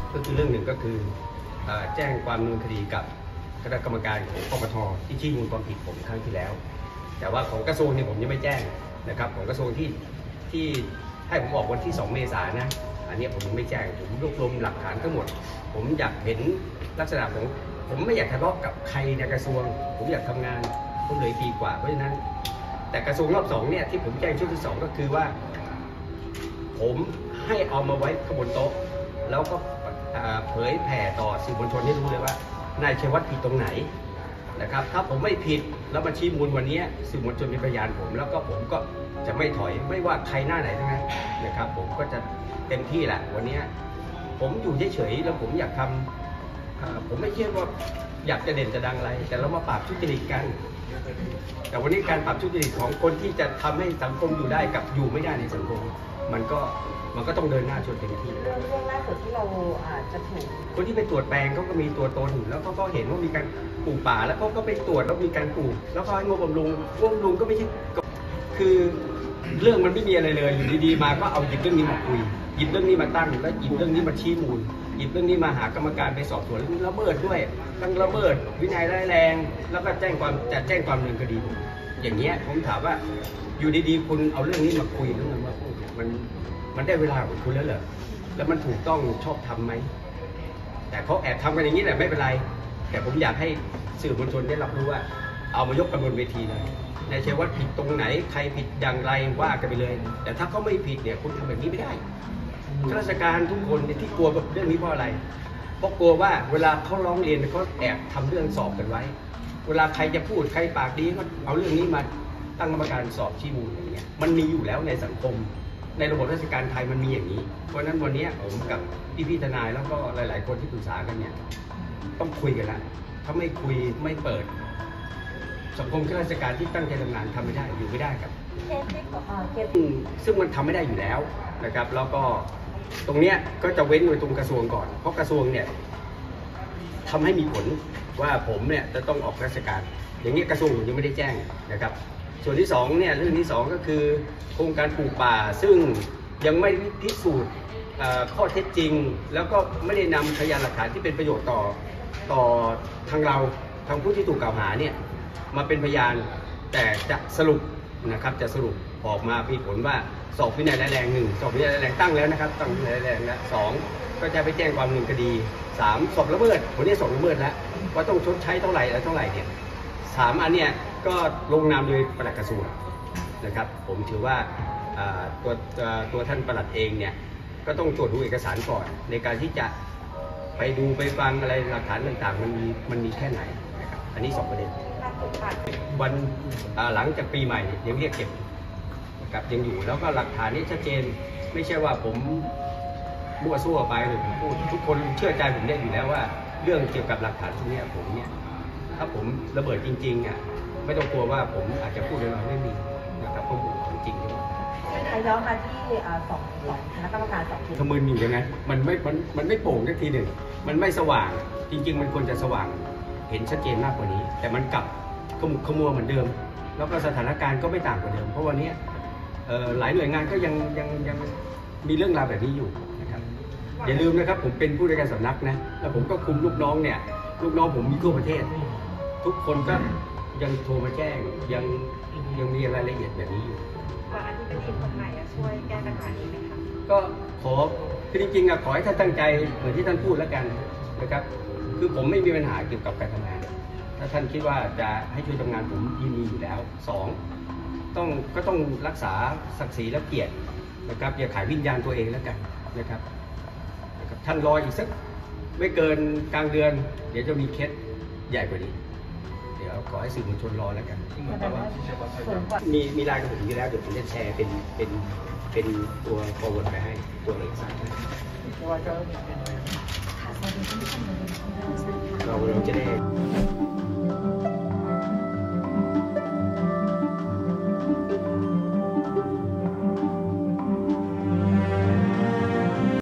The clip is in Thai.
ก็คือเรื่องหนึ่งก็คือแจ้งความดำเนินคดีกับคณะกรรมการของปปท.ที่ชี้มูลความผิดผมครั้งที่แล้วแต่ว่าของกระทรวงเนี่ยผมยังไม่แจ้งนะครับของกระทรวงที่ให้ผมออกวันที่2 เมษายนนะอันนี้ผมยังไม่แจ้งผมรวบรวมหลักฐานทั้งหมดผมอยากเห็นลักษณะของผมไม่อยากทะเลาะกับใครในกระทรวงผมอยากทำงานผมเลยปีกว่าเพราะฉะนั้นแต่กระทรวงรอบ2เนี่ยที่ผมแจ้งชุดที่2ก็คือว่าผมให้เอามาไว้ข้างบนโต๊ะแล้วก็เผยแผ่ต่อสื่อมวลชนให้รู้เลยว่านายชัยวัฒน์ผิดตรงไหนนะครับถ้าผมไม่ผิดแล้วมาชี้มูลวันนี้สื่อมวลชนเป็นพยานผมแล้วก็ผมก็จะไม่ถอยไม่ว่าใครหน้าไหนทั้งนั้นนะครับผมก็จะเต็มที่แหละวันนี้ผมอยู่เฉยๆแล้วผมอยากทำผมไม่เชื่อว่าอยากจะเด่นจะดังอะไรแต่เรามาปราบทุจริตกันแต่วันนี้การปราบทุจริตของคนที่จะทำให้สังคมอยู่ได้กับอยู่ไม่ได้ในสังคมมันก็ต้องเดินหน้าชนเต็มที่เรื่องล่าสุดที่เราจะถูกคนที่ไปตรวจแปลงเขาก็มีตัวตนแล้วเขาก็เห็นว่ามีการปลูกป่าแล้วเขาก็ไปตรวจแล้วมีการปลูกแล้วก็ให้งบบำรุงก็ไม่ใช่คือเรื่องมันไม่มีอะไรเลยอยู่ดีๆมาก็เอาหยิบเรื่องนี้มาคุยหยิบเรื่องนี้มาตั้งแล้วหยิบเรื่องนี้มาชี้มูลหยิบเรื่องนี้มาหากรรมการไปสอบสวนละเมิดด้วยทั้งละเมิดวินัยร้ายแรงแล้วก็จะแจ้งความดำเนินคดีอย่างเงี้ยผมถามว่าอยู่ดีๆคุณเอาเรื่องนี้มาคุยเรื่องนั้นมาพูดมันได้เวลาของคุณแล้วเหรอแล้วมันถูกต้องชอบทำไหมแต่เขาแอบทำกันอย่างนี้แหละไม่เป็นไรแต่ผมอยากให้สื่อมวลชนได้รับรู้ว่าเอามายกกันบนเวทีเลยนายชัยวัฒน์ผิดตรงไหนใครผิดอย่างไรว่ากันไปเลยแต่ถ้าเขาไม่ผิดเนี่ยคุณทำแบบนี้ไม่ได้ข้าราชการทุกคนที่กลัวกับเรื่องนี้เพราะอะไรเพราะกลัวว่าเวลาเขาร้องเรียนเขาแอบทำเรื่องสอบกันไว้เวลาใครจะพูดใครปากดีก็เอาเรื่องนี้มาตั้งกรรมการสอบชี้มูลอย่างเงี้ยมันมีอยู่แล้วในสังคมในระบบราชการไทยมันมีอย่างนี้เพราะฉะนั้นวันนี้ผมกับพี่ทนายแล้วก็หลายๆคนที่ปรึกษากันเนี่ยต้องคุยกันละถ้าไม่คุยไม่เปิดสังคมข้าราชการที่ตั้งใจทำงานทำไม่ได้อยู่ไม่ได้ครับซึ่งมันทำไม่ได้อยู่แล้วนะครับแล้วก็ตรงเนี้ยก็จะเว้นไว้ตรงกระทรวงก่อนเพราะกระทรวงเนี่ยทำให้มีผลว่าผมเนี่ยจะต้องออกราชการอย่างนี้กระทรวงยังไม่ได้แจ้งนะครับส่วนที่2เนี่ยเรื่องที่2ก็คือโครงการปลูกป่าซึ่งยังไม่พิสูจน์ข้อเท็จจริงแล้วก็ไม่ได้นำพยานหลักฐานที่เป็นประโยชน์ต่อทางเราทางผู้ที่ถูกกล่าวหาเนี่ยมาเป็นพยานแต่จะสรุปนะครับจะสรุปออกมามีผลว่าสอบวินัยร้ายแรง1สอบวินัยร้ายแรงตั้งแล้วนะครับตั้งวินัยร้ายแรงแล้ว2ก็จะไปแจ้งความดำเนินคดี3สอบละเมิดคนนี้สอบละเมิดแล้วว่าต้องชดใช้เท่าไหร่แล้วเท่าไหร่เนี่ย3อันเนี่ยก็ลงนามโดยปลัดกระทรวงนะครับผมถือว่าตัวท่านปลัดเองเนี่ยก็ต้องตรวจดูเอกสารก่อนในการที่จะไปดูไปฟังอะไรหลักฐานต่างๆมันมีแค่ไหนนะครับอันนี้2ประเด็นวันหลังจากปีใหม่ยังเรียกเก็บนะครับยังอยู่แล้วก็หลักฐานนี้ชัดเจนไม่ใช่ว่าผมมั่วซั่วไปหรือผมพูดทุกคนเชื่อใจผมได้อยู่แล้วว่าเรื่องเกี่ยวกับหลักฐานพวกนี้ผมเนี่ยถ้าผมระเบิดจริงๆอ่ะไม่ต้องกลัวว่าผมอาจจะพูดอะไรไม่มีนะครับเพราะผมของจริงด้วยใครย้อนมาที่สองคณะกรรมการ2 ทีทำมืออยู่ยังไงมันไม่โปร่งสักทีหนึ่งมันไม่สว่างจริงๆมันควรจะสว่างเห็นชัดเจนมากกว่านี้แต่มันกลับขมุกขมัวเหมือนเดิมแล้วก็สถานการณ์ก็ไม่ต่างกว่าเดิมเพราะวันนี้หลายหน่วยงานก็ยังมีเรื่องราวแบบนี้อยู่นะครับอย่าลืมนะครับผมเป็นผู้ในวยการสำนักนะแล้วผมก็คุมลูกน้องเนี่ยลูกน้องผมมีทั่วประเทศทุกคนก็ยังโทรมาแจ้งยังมีรายละเอียดแบบนี้อยู่อธิบดีคนใหม่ช่วยแก้ปัญหานี้ไหมคะก็คือจริงๆขอให้ท่านตั้งใจเหมือนที่ท่านพูดแล้วกันนะครับคือผมไม่มีปัญหาเกี่ยวกับการทำงานถ้าท่านคิดว่าจะให้ช่วยทำงานผมยินดีอยู่แล้ว2ก็ต้องรักษาศักดิ์ศรีและเกียรตินะครับอย่าขายวิญญาณตัวเองแล้วกันนะครับท่านรออีกสักไม่เกินกลางเดือนเดี๋ยวจะมีเคสใหญ่กว่านี้เดี๋ยวขอให้สื่อมวลชนรอแล้วกันมีไลน์กับผมอยู่แล้วเดี๋ยวผมจะแชร์เป็นตัว forward ไปให้ตัวเอกสารเราจะได้